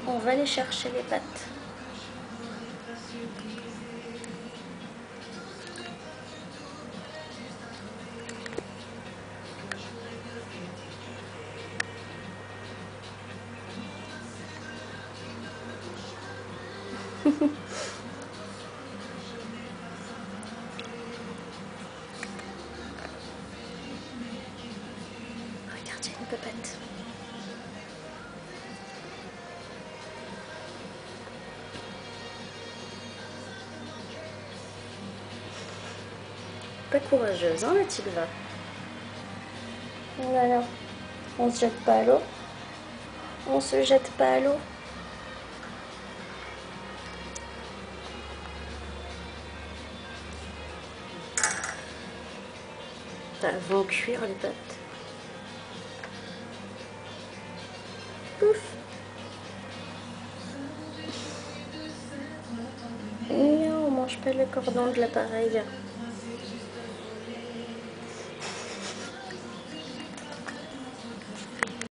On va aller chercher les pattes. Regarde, il y a une pépette. Pas courageuse, hein, la Tilva. Voilà. On se jette pas à l'eau. On se jette pas à l'eau. Elles vont cuire les pâtes. Ouf. Non, on mange pas le cordon de l'appareil.